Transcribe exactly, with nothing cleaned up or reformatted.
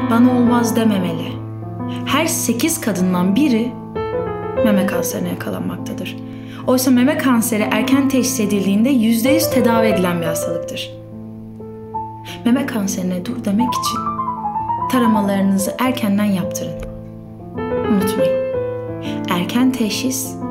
bana olmaz dememeli. Her sekiz kadından biri meme kanserine yakalanmaktadır. Oysa meme kanseri erken teşhis edildiğinde yüzde yüz tedavi edilen bir hastalıktır. Meme kanserine dur demek için taramalarınızı erkenden yaptırın. Unutmayın, erken teşhis